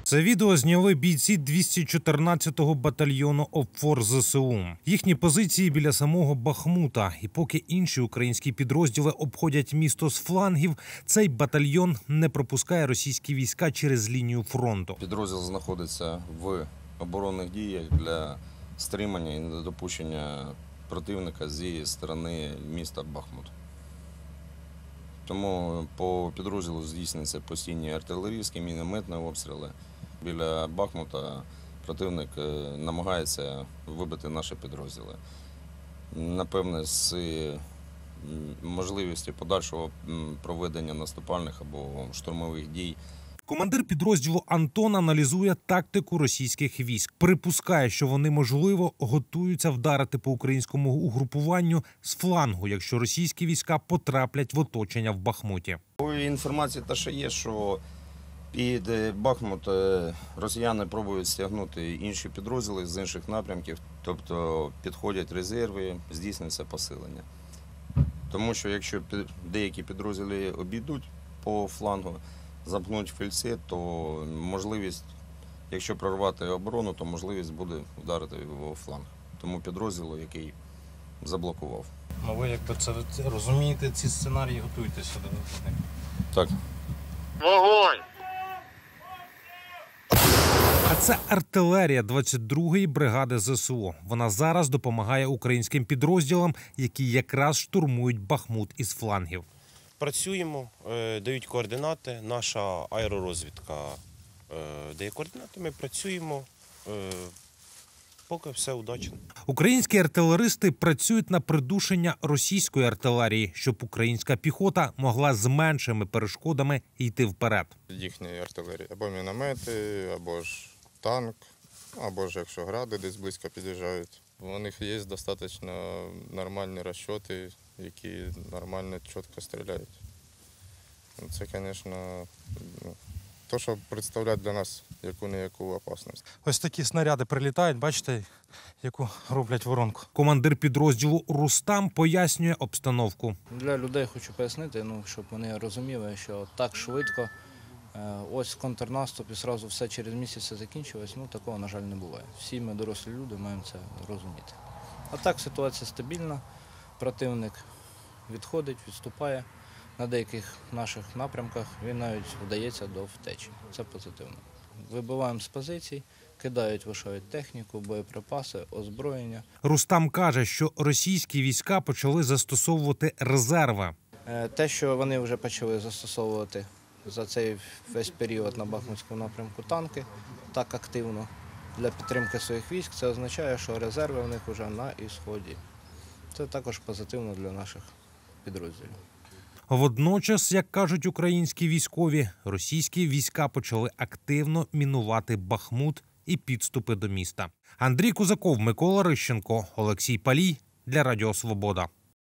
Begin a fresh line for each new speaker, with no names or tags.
Це відео зняли бійці 214-го батальйону ОПФОР ЗСУ. Їхні позиції біля самого Бахмута. І поки інші українські підрозділи обходять місто з флангів, цей батальйон не пропускає російські війська через лінію фронту.
Підрозділ знаходиться в оборонних діях для стримання і недопущення противника зі сторони міста Бахмут. Тому по підрозділу здійснюються постійні артилерійські, мінометні обстріли. Біля Бахмута противник намагається вибити наші підрозділи. Напевне, з можливістю подальшого проведення наступальних або штурмових дій.
Командир підрозділу Антон аналізує тактику російських військ. Припускає, що вони, можливо, готуються вдарити по українському угрупуванню з флангу, якщо російські війська потраплять в оточення в Бахмуті.
Інформація та ще є, що під Бахмут росіяни пробують стягнути інші підрозділи з інших напрямків, тобто підходять резерви, здійснюється посилення. Тому що якщо деякі підрозділи обійдуть по флангу, замкнуть фільці, то можливість, якщо прорвати оборону, то можливість буде вдарити його фланг. Тому підрозділу, який заблокував.
Ну ви якби це розумієте, ці сценарії, готуєтеся до них?
Так.
Вогонь!
А це артилерія 22-ї бригади ЗСУ. Вона зараз допомагає українським підрозділам, які якраз штурмують Бахмут із флангів.
Працюємо, дають координати, наша аеророзвідка дає координати, ми працюємо, поки все удачно.
Українські артилеристи працюють на придушення російської артилерії, щоб українська піхота могла з меншими перешкодами йти вперед.
Їхньої артилерії або міномети, або ж танк, або ж якщо гради десь близько під'їжджають. У них є достатньо нормальні розчоти, які нормально, чітко стріляють. Це, звісно, те, що представляє для нас яку-не-яку опасність.
Ось такі снаряди прилітають, бачите, яку роблять воронку.
Командир підрозділу Рустам пояснює обстановку.
Для людей хочу пояснити, щоб вони розуміли, що так швидко, ось контрнаступ і одразу все через місяць закінчилось, такого, на жаль, не буває. Всі ми дорослі люди маємо це розуміти. А так ситуація стабільна, противник відходить, відступає. На деяких наших напрямках він навіть вдається до втечі. Це позитивно. Вибиваємо з позицій, кидають, вишають техніку, боєприпаси, озброєння.
Рустам каже, що російські війська почали застосовувати резерви.
Те, що вони вже почали застосовувати за цей весь період на Бахмутському напрямку танки так активно для підтримки своїх військ, це означає, що резерви в них вже на ісході. Це також позитивно для наших підрозділів.
Водночас, як кажуть українські військові, російські війська почали активно мінувати Бахмут і підступи до міста. Андрій Кузаков, Микола Рищенко, Олексій Палій для Радіо Свобода.